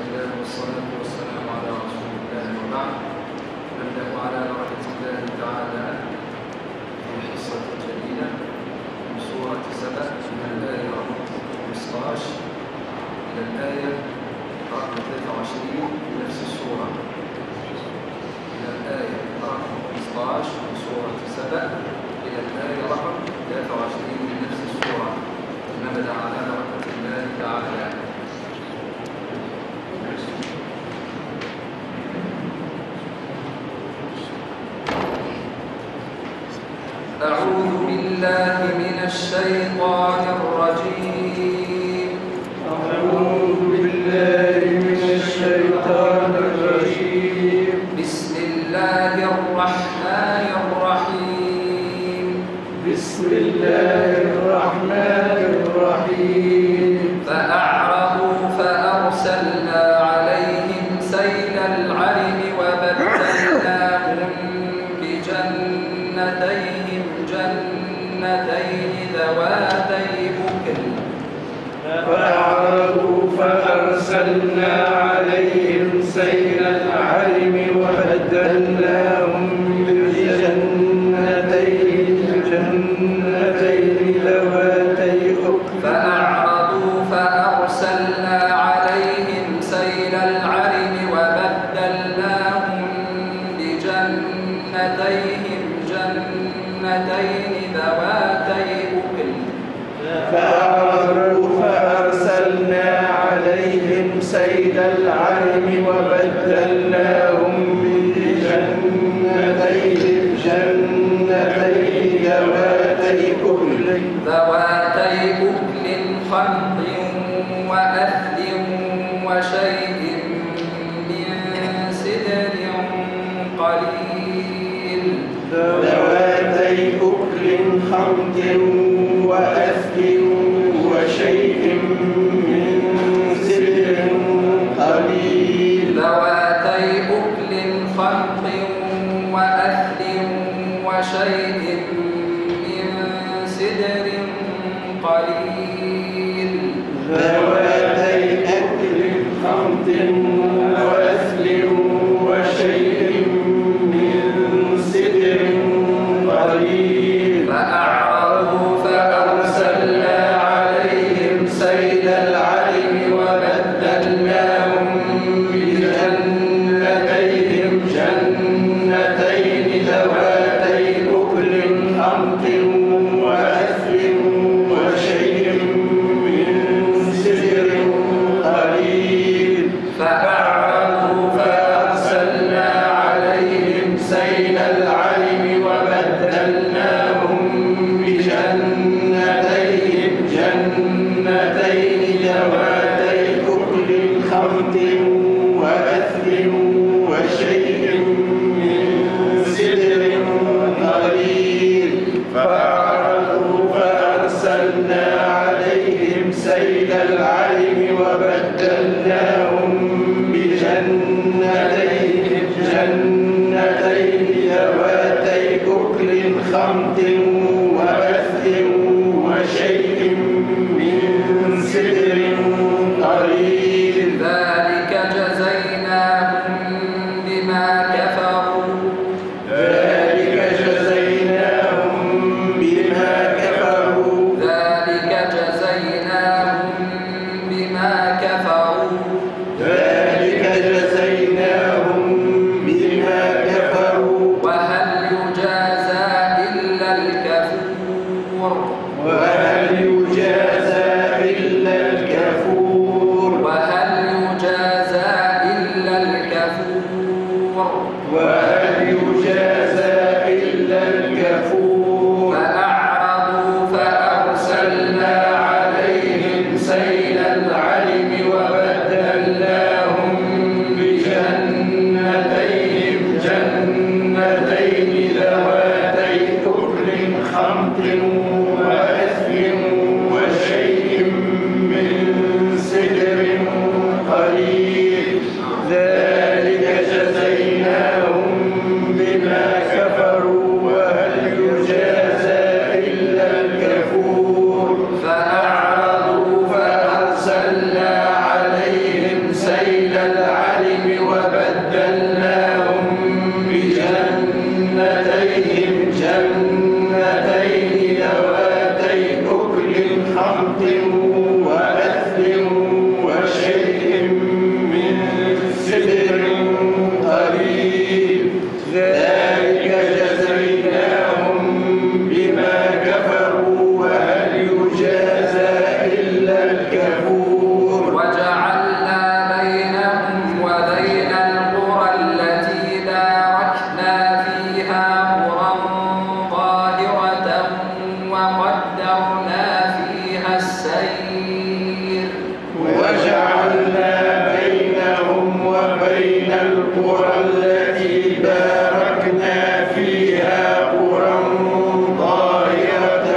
الله والصلاة والسلام على رسول الله وبعد. نبدأ على بركة الله تعالى في حصة جديدة من سورة سبأ من الآية رقم 15 إلى الآية رقم 23 من نفس السورة. إلى الآية رقم 15 من سورة سبأ إلى الآية رقم 23 من نفس السورة. نبدأ على بركة الله تعالى. أعوذ بالله من الشيطان الرجيم. أعوذ بالله من الشيطان الرجيم. بسم الله الرحمن الرحيم. بسم الله الرحمن الرحيم. فأعرضوا فأرسلنا عليهم سيل العرم وبدلناهم بجنتين ذواتي أكل. فأعرضوا فأرسلنا عليهم سيل العرم وبدلناهم بجنتين ذواتي أكل. فأعرضوا فأرسلنا عليهم سيل العرم وبدلناهم بجنتين ذواتي أكل. فأعرضوا فأرسلنا عليهم سيل العرم وبدلناهم بجنتين ذواتي أكل خمط وأثل وشيء من سدر قليل. ذواتي أكل خمط وأثل وشيء من سدر قليل. ذواتي أكل خمط وأثل وشيء من سدر قليل. ذواتي أكل خمط وأثل وشيء من سدر قليل. فأعرضوا فأرسلنا عليهم سيل العرم وبدلناهم بجنتين ذواتي أكل خمط وأثل وشيء من سدر قليل. فأعرضوا فأرسلنا عليهم سيل العرم وبدلناهم بجنتين ذواتي أكل خمط وأثل وشيء من سدر قليل. فأعرضوا فأرسلنا عليهم سيل العرم وبدلناهم بجنتين ذواتي أكل خمط وأثل وشيء من سدر قليل. ذلك جزيناهم بما وشيء من سدر قليل ذلك جزيناهم بما كفروا وهل يجازى إلا الكفور وجعلنا بينهم وبين القرى التي باركنا فيها قرى ظاهرة وقدرنا فيها السير وجعلنا بينهم وبين القرى التي باركنا فيها قرى ظاهرة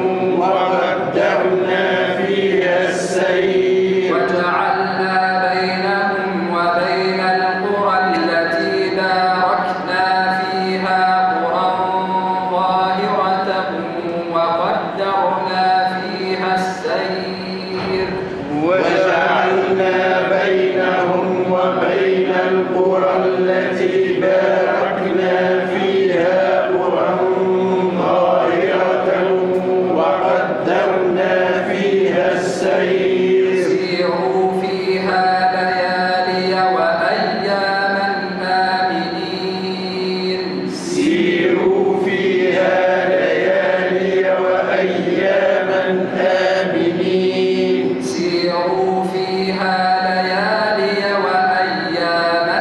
وقدرنا فيها السير وجعلنا بينهم وبين القرى التي باركنا فيها قرى ظاهرة وقدرنا فيها السير وجعلنا بينهم وبين القرى التي باركنا فيها قرى ظاهرة وقدرنا فيها السير سيروا فيها ليالي وأياما آمنين سيروا فيها ليالي وأياما آمنين سيروا فيها ليالي وأياما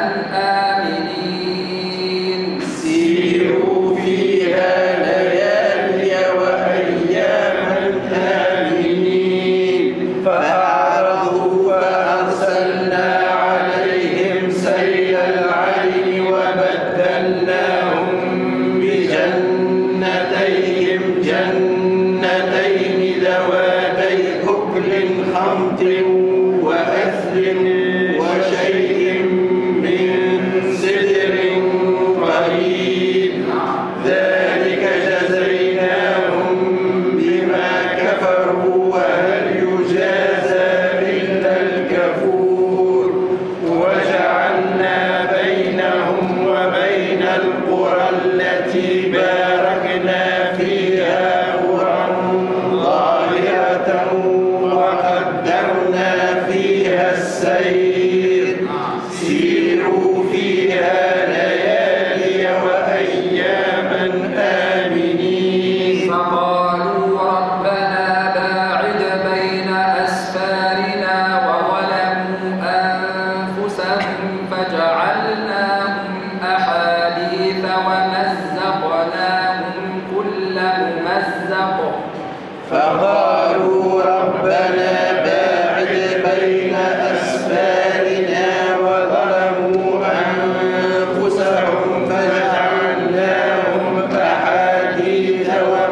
آمنين سيروا فيها ليالي وأياما آمنين فأعرضوا فأرسلنا عليهم سيل العرم وبدلناهم بجنتيهم جنتين ذواتي أكل خمط وأثل وشيء من سدر قليل ذلك جزيناهم بما كفروا وهل يجازى إلا الكفور وجعلنا بينهم وبين القرى التي باركنا فيها قرى ظاهرة وقدرنا فيها السير سيروا فيها ليالي وأياما آمنين فقالوا ربنا باعد بين أسفارنا وظلموا أنفسهم فجعلناهم أحاديث ومزقناهم كل ممزق فقالوا ربنا باعد بين أسفارنا وظلموا أنفسهم فجعلناهم أحاديث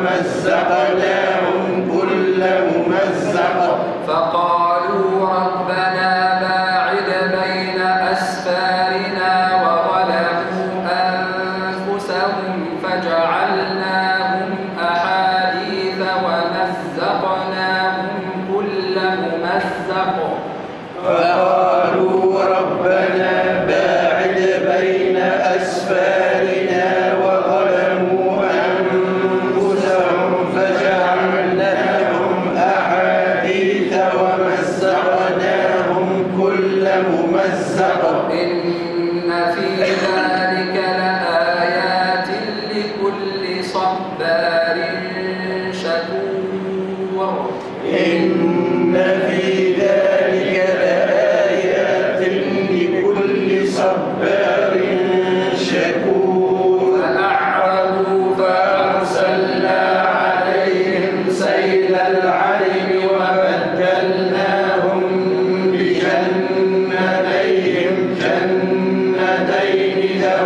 ومزقناهم كل ممزق فقالوا ربنا باعد بين أسفارنا وظلموا أنفسهم فجعلناهم أحاديث ومزقناهم كل ممزق فقالوا ربنا باعد بين أسفارنا وظلموا أنفسهم فجعلناهم أحاديث ومزقناهم كل ممزق إن في ذلك لآيات لكل صبار شكور إن في ذلك لآيات لكل صبار شكور فأعرضوا فأرسلنا عليهم سيل العرم وبدلناهم بجنتيهم جنتين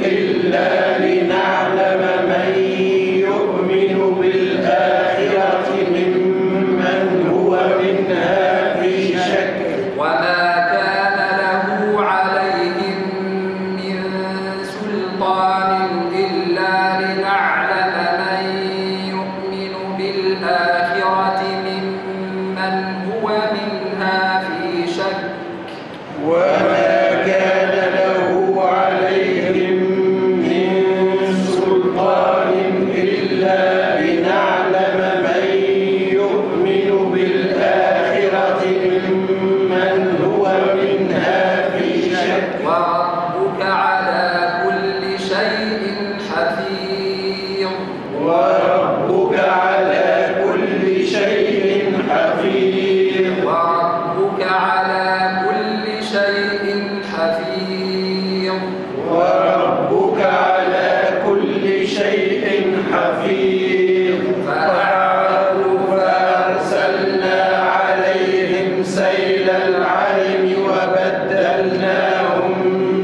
إلا لنعلم من يؤمن بالآخرة ممن هو منها في شك. وما كان له عليهم من سلطان إلا لنعلم من يؤمن بالآخرة ممن هو منها في شك. وما كان له عليهم من سلطان إلا لنعلم من يؤمن بالآخرة ممن هو منها في شك. وربك على كل شيء حفيظ. وربك على كل شيء حفيظ. وربك على كل شيء حفيظ. وربك على كل شيء حفيظ. فعادوا فأرسلنا عليهم سيل العرم وبدلناهم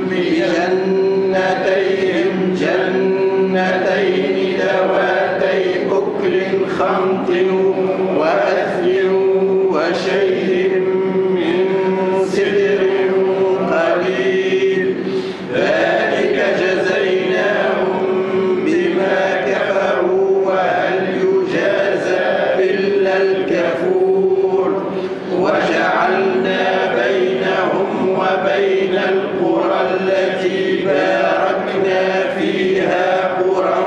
بجنتيهم جنتين ذواتي أكل خمط وأثل وشيء من سدر قليل. ذلك جزيناهم بما كفروا وهل يجازى إلا الكفور. وجعلنا بينهم وبين القرى التي باركنا فيها قرى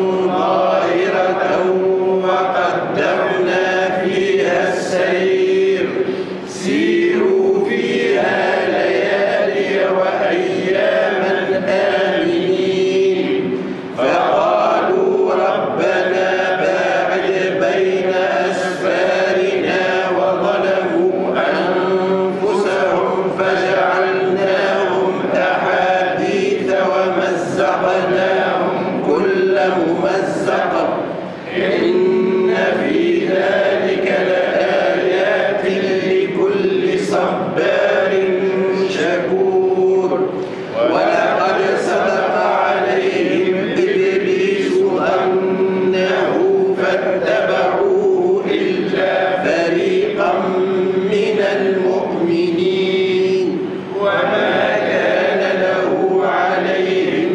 ظاهرة وقدرنا فيها السير. سيروا فيها ليالي وأياما آمنين. فقالوا ربنا باعد بين أسفارنا وظلموا أنفسهم فجعلناهم أحاديث ومزقناهم كل ممزق. إن في ذلك لآيات لكل صبار شكور. ولقد صدق عليهم إبليس ظنه فاتبعوه إلا فريقا من المؤمنين. وما كان له عليهم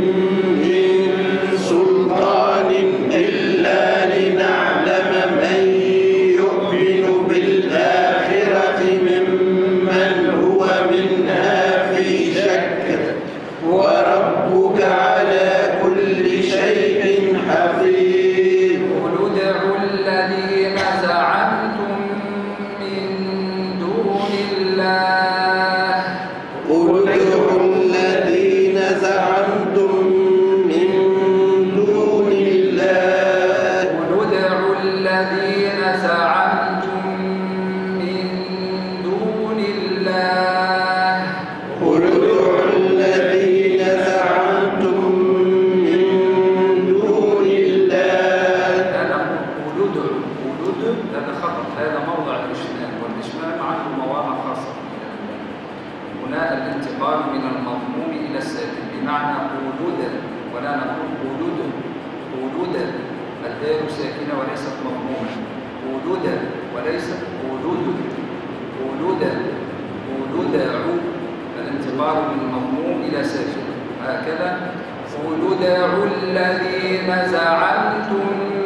من سلطان إلا لنعلم من يؤمن بالآخرة ممن هو منها في شك. وربك على كل شيء حفيظ. قل ادعوا الذين زعمتم من دون الله. قل ادعوا الذين زعمتم من دون الله. قل ادعوا الذين زعمتم من دون الله. قل ادعوا الذين زعمتم من دون الله. هذا قل ادعوا هذا خطأ. هذا موضع الإشمام، والإشمام عنه مواضع خاصة. هنا الانتقال من المضموم إلى الساكن بمعنى قولودا، ولا نقول قولودا. قولودا الدال ساكنة وليست مضمومة. قولودا وليست قولود. قولودا قولوداعوا الانتقال من المضموم إلى ساكن. هكذا قل ادعوا الذين زعمتم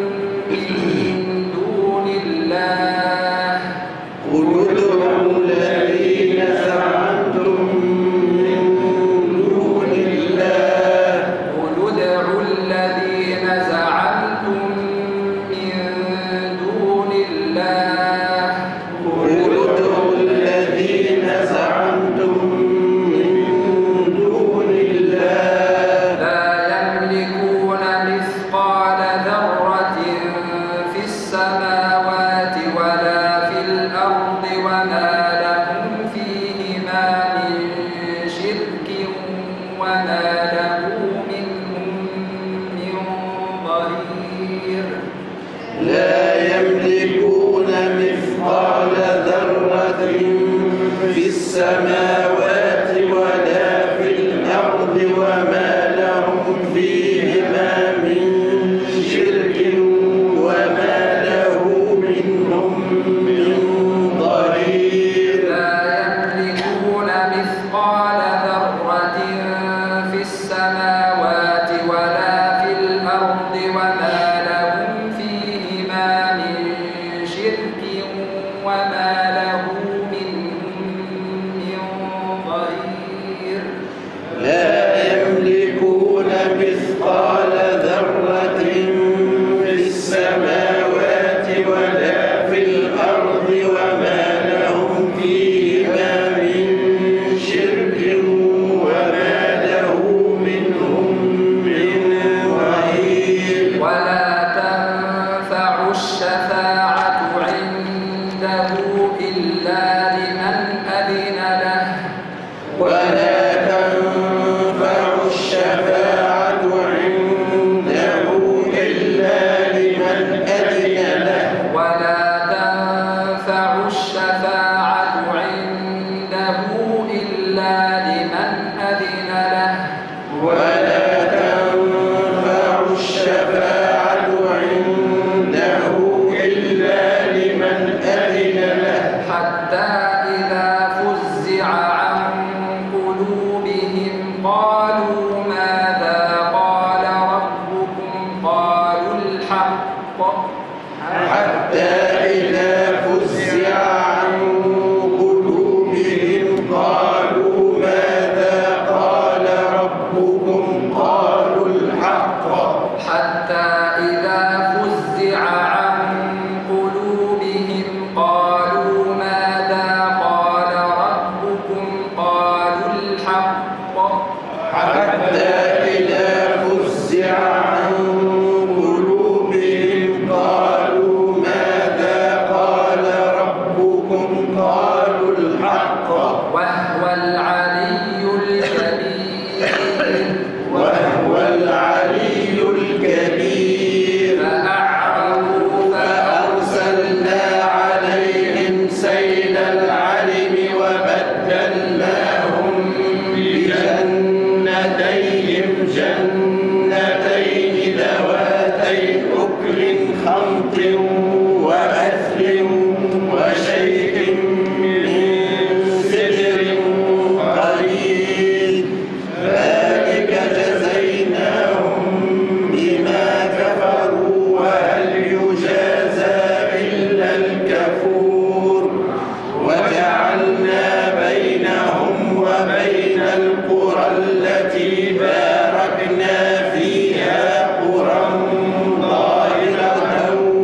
من دون الله. قل ادعوا الذين زعمتم من دون الله. قل ادعوا الذين زعمتم من دون الله. قل ادعوا الذين زعمتم من دون الله. لا يملكون مثقال ذرة في السماوات ولا في الأرض وما لهم فيهما من شرك وما له منهم من ظهير. لا يملكون مثقال ذرة في السماوات ولا في الأرض وما لهم السماوات ولا في الأرض وما لهم فيهما من شرك وما له منهم من ظهير لا يملكون مثقال ذرة في السماوات ولا في الأرض وما لهم فيهما من شرك وما له منهم من ظهير ولا تنفع الشفاعة عنده إلا لمن أذن له ولا تنفع الشفاعة عنده إلا لمن أذن له ولا تنفع الشفاعة عنده إلا لمن أذن له ولا تنفع الشفاعة عنده إلا لمن أذن له حتى إذا فزع عن قلوبهم قالوا ماذا قال ربكم قالوا الحق حتى إذا فزع عن قلوبهم قالوا ماذا قال ربكم قالوا الحق حتى إذا فزع عن قلوبهم قالوا ماذا قال ربكم قالوا الحق حتى إذا فزع عن قلوبهم قالوا ماذا قال ربكم قالوا الحق وهو العلي الكبير وهو العلي الكبير فأرسلنا عليهم سيل العرم وبدلناهم بجنتيهم جنتين ذواتي أكل خمط وأثل وشيء من سدر قليل ذلك جزيناهم بما كفروا وهل يجازى إلا الكفور وجعلنا بينهم وبين القرى التي باركنا فيها قرى ظاهرة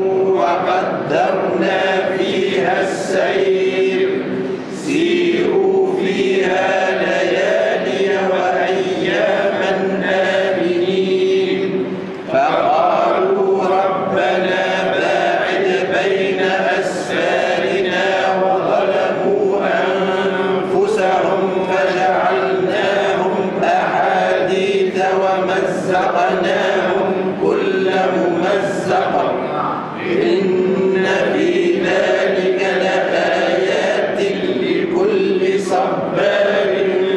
وقدرنا فيها السير سيروا فيها ليالي وأياما آمنين فقالوا ربنا باعد بين أسفارنا وظلموا أنفسهم فجعلناهم أحاديث ومزقناهم كل ممزق إن في ذلك لآيات لكل صبار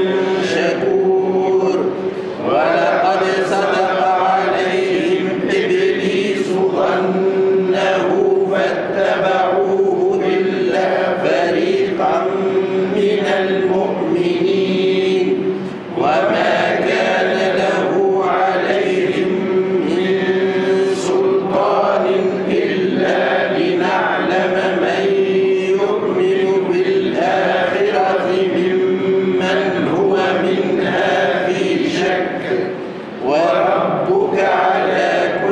شكور ولقد صدق عليهم إبليس ظنه فاتبعوه إلا فريقا من المؤمنين وما كان له عليهم من سلطان إلا لنعلم من يؤمن بالآخرة ممن هو منها في شك وربك على